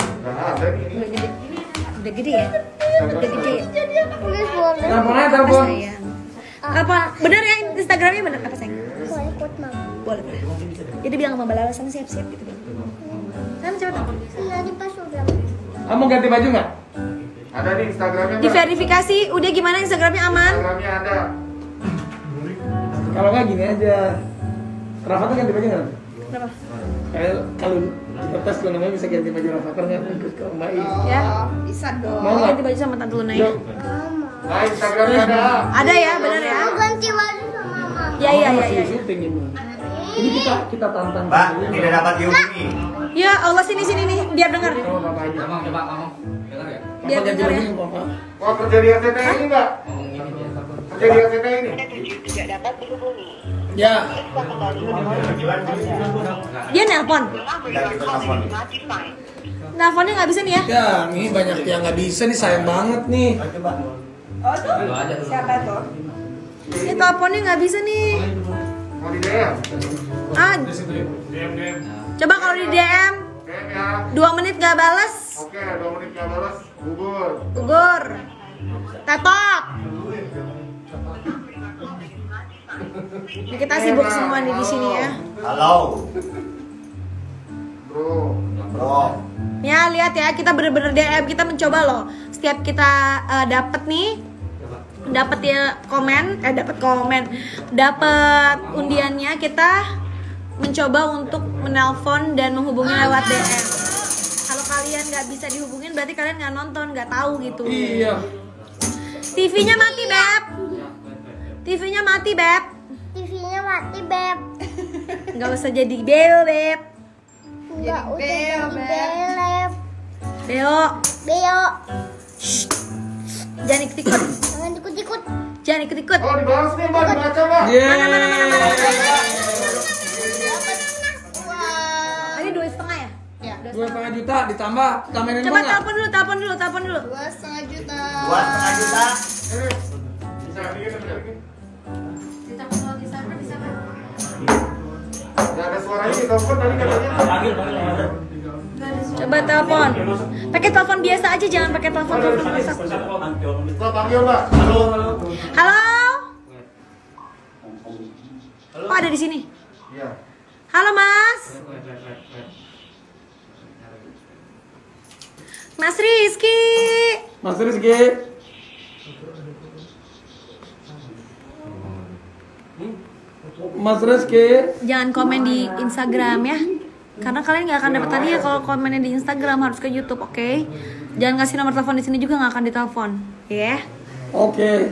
Udah gede ya? Udah gede ya? Telepon aja, telepon. Sayang. Apa bener ya Instagramnya bener apa sayang? Boleh. Jadi bilang sama Mbak Lala sana siap-siap gitu. Sana coba. Kamu ganti baju nggak? Ada nih Instagramnya. Diverifikasi, udah gimana Instagramnya aman? Instagramnya ada. Kalau nggak gini aja. Rafa tuh ganti baju nggak? Berapa? Kalau kita tes lo namanya bisa ganti baju Rafa nggak ikut ke Mbak I. Ya. Bisa dong. Mau nggak? Ganti baju sama Tante Luna ya. Yuk. Nah, Instagramnya ada. Ada ya, bener ya? Ganti baju sama mama. Ya ya ya Masih ya. syuting ini. Ini kita tantang. Mbak, tidak dapat dihubungi. Ya Allah sini nih biar denger. Sama Papa aja. Coba kamu dengar ya? Biar Papa ganti denger ya. baju Papa. Wah, kerja di RCTI ini nggak? Kerja di RCTI ini. Ya. Dia nelpon. Dan kita telepon. Nelponnya nggak bisa nih ya? Ya, nih banyak yang nggak bisa nih, sayang banget nih. Coba. Oh tuh. Siapa tuh? Ini teleponnya nggak bisa nih. Mau di DM? Coba kalau di DM DM ya. 2 menit nggak balas, Oke, 2 menit nggak balas, gugur. gugur. Tetot. Ini kita sibuk semua nih di sini ya. Halo, Bro. bro. Ya lihat ya, kita bener-bener DM, kita mencoba loh. Setiap kita dapet nih, dapat ya komen, dapat undiannya, kita mencoba untuk menelpon dan menghubungi lewat DM. Kalau kalian nggak bisa dihubungin, berarti kalian nggak nonton, nggak tahu gitu. Iya. TV-nya mati beb. TV-nya mati beb. TV-nya mati, Beb. Nggak usah jadi beo beb. Enggak usah jadi belep. Beo. Beo. Jangan ikut-ikut. Jangan ikut-ikut. Jangan ikut-ikut. Oh, dibalas nih, Mbak, dibaca, Mbak. Ini 2,5 ya? Ya. 2,5 juta ditambah tambahin Coba nggak? telepon dulu. 2,5 juta. 2,5 juta. Bisa dikit, bisa dikit. Nggak ada suaranya di telepon tadi katanya. Coba telepon. Pakai telepon biasa aja, jangan pakai telepon WhatsApp. Gua panggil, Mbak. Halo. Halo? Oh, ada di sini. Iya. Halo, Mas. Mas Rizky. Mas Rizky. Mas Rizky. Jangan komen di Instagram ya. Karena kalian nggak akan dapat hadiah kalau komennya di Instagram, harus ke YouTube, oke? Jangan kasih nomor telepon di sini juga, nggak akan ditelepon, ya? Oke.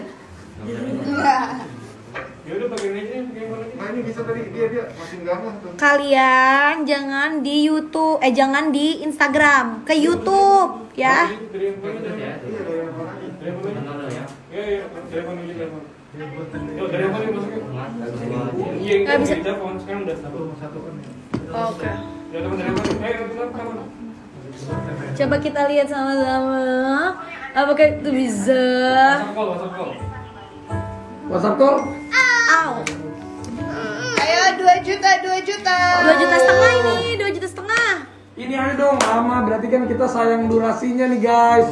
Nah, ini bisa tadi dia masih nggak tuh. Kalian jangan di YouTube, jangan di Instagram, ke YouTube, ya? Nggak bisa. Oke. Coba kita lihat sama-sama. Apakah itu bisa? WhatsApp call. Aw. Ayo 2 juta. 2,5 juta ini, 2,5 juta. Ini aja dong, lama. Berarti kan kita sayang durasinya nih, guys.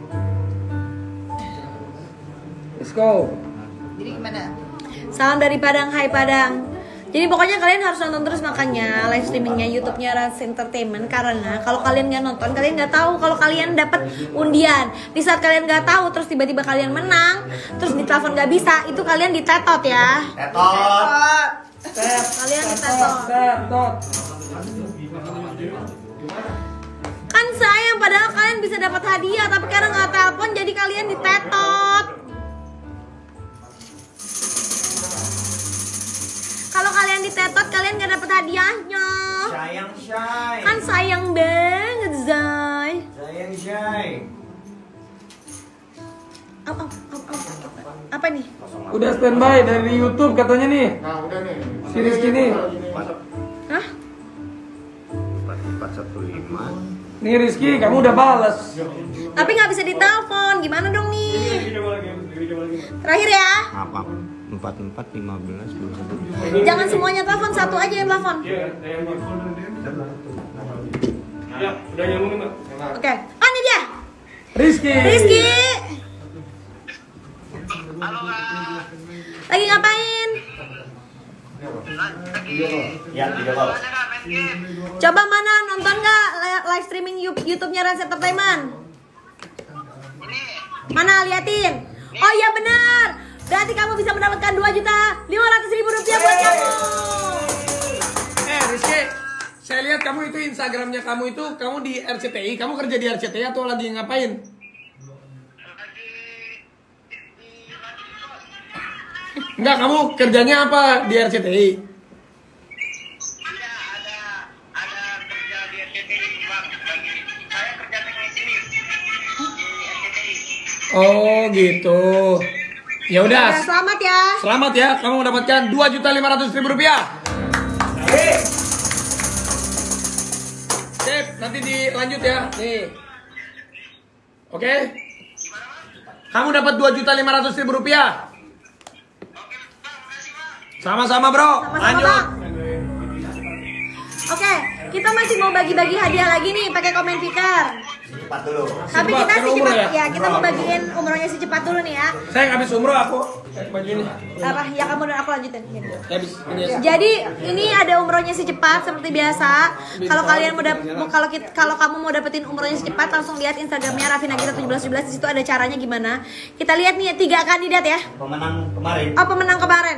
Let's go. Jadi gimana? Salam dari Padang, hai Padang. Jadi pokoknya kalian harus nonton terus, makanya live streamingnya YouTube-nya Rans Entertainment. Karena kalau kalian nggak nonton, kalian nggak tahu kalau kalian dapat undian. Di saat kalian nggak tahu, terus tiba-tiba kalian menang, terus ditelepon nggak bisa, itu kalian ditetot ya. Tetot. Kalian ditetot. Tetot. Kan sayang, padahal kalian bisa dapat hadiah, tapi karena nggak telepon, jadi kalian ditetot. Kalau kalian ditetot, kalian nggak dapat hadiahnya. Sayang Shay. Kan sayang banget, Zay. Sayang Shay. Apa nih? Udah standby dari YouTube katanya nih. Nah, udah nih. Si Rizky nih. Hah? 415. Nih Rizky, kamu udah bales. Tapi nggak bisa ditelepon, gimana dong nih? Terakhir ya. Apa? 4415 Jangan semuanya telepon, satu aja yang telepon. Ya, udah nyambung Mbak. Oke. Oh ini dia. Rizky. Rizky. Lagi ngapain? Ya, video call. Coba mana nonton nggak live streaming YouTube-nya Rans Entertainment? Mana liatin? Oh iya benar. Berarti kamu bisa mendapatkan 2.500.000 rupiah buat kamu. Rizky, saya lihat kamu itu Instagramnya kamu itu kamu di RCTI. Kamu kerja di RCTI atau lagi ngapain? Enggak, kamu kerjanya apa di RCTI? Oh gitu. Ya udah. Selamat ya. Selamat ya, kamu mendapatkan 2.500.000 rupiah. Sip, nanti dilanjut ya. Nih. Oke. Kamu dapat 2.500.000 rupiah. Sama-sama bro. Sama-sama, Lanjut. Bang. Oke, kita masih mau bagi-bagi hadiah lagi nih pakai komen Peter. Cepat dulu. Tapi Cepat, kita karena sih umroh cepat ya? ya, kita mau bagiin umrohnya si cepat dulu nih ya. Saya habis umroh aku. Baju ini. Apa? Ya kamu dan aku lanjutin. Habis ini. Jadi ini ada umrohnya si cepat seperti biasa. Kalau kalian kalau kamu mau dapetin umrohnya si cepat langsung lihat Instagramnya Raffi Nagita 1717, di situ ada caranya gimana. Kita lihat nih 3 kandidat ya. Pemenang kemarin. Oh, pemenang kemarin.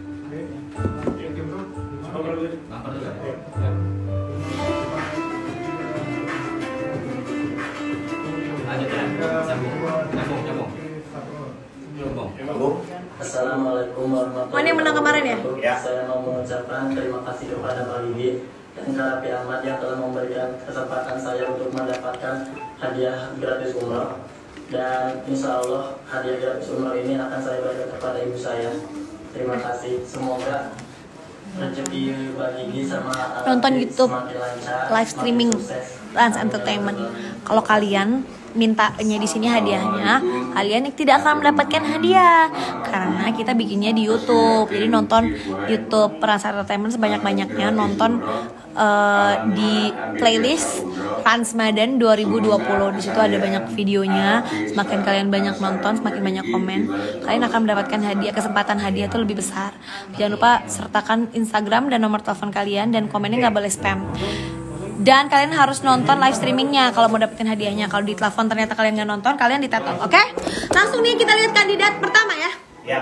Assalamualaikum warahmatullahi wabarakatuh. Oh, ini menang kemarin ya? Saya mau mengucapkan terima kasih kepada Mbak Lidi dan Karapi Ahmad yang telah memberikan kesempatan saya untuk mendapatkan hadiah gratis umroh. Dan insya Allah hadiah gratis umroh ini akan saya berikan kepada ibu saya. Terima kasih. Semoga rezeki Mbak Lidi sama Nonton YouTube semakin lancar, live streaming semakin sukses. Rans Entertainment. Kalau kalian mintanya di sini hadiahnya, kalian tidak akan mendapatkan hadiah karena kita bikinnya di YouTube. Jadi nonton YouTube Rans Entertainment sebanyak-banyaknya, nonton di playlist Rans Madan 2020. Di situ ada banyak videonya. Semakin kalian banyak nonton, semakin banyak komen, kalian akan mendapatkan hadiah. Kesempatan hadiah itu lebih besar. Jangan lupa sertakan Instagram dan nomor telepon kalian, dan komennya nggak boleh spam. Dan kalian harus nonton live streamingnya kalau mau dapetin hadiahnya. Kalau di telepon ternyata kalian nggak nonton, kalian ditelepon, oke? Langsung nih kita lihat kandidat pertama ya. Ya.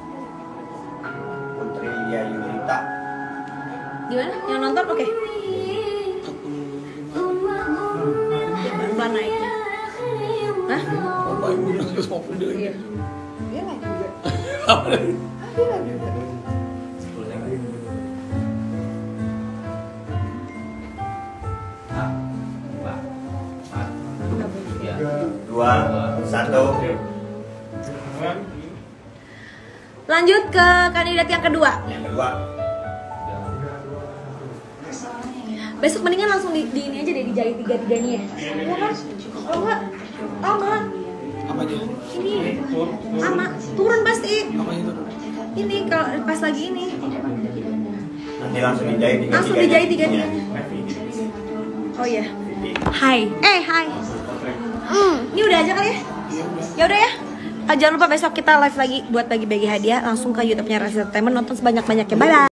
Putri Yayulita. Gimana? Yang nonton oke? Ya, pelan-pelan naiknya. Hah? Oh, baik, 150 dia lagi. Iya. Dia lagi juga. Apa lagi? Dia lagi juga. Dua, satu. Lanjut ke kandidat yang kedua. Yang kedua. Besok mendingan langsung di ini aja deh, dijahit 3-3-nya ya. Iya kan? Kalau enggak, ama. Apa aja? Ini ama turun pasti. Apa itu? Ini kalau pas lagi ini Nanti langsung dijahit tiga-tiganya. langsung dijahit 3-3-nya. Oh iya. Hai. Hai. Ini udah aja kali ya? Ya udah ya. Jangan lupa besok kita live lagi buat bagi-bagi hadiah. Langsung ke YouTube-nya Rans Entertainment, nonton sebanyak-banyaknya. Bye.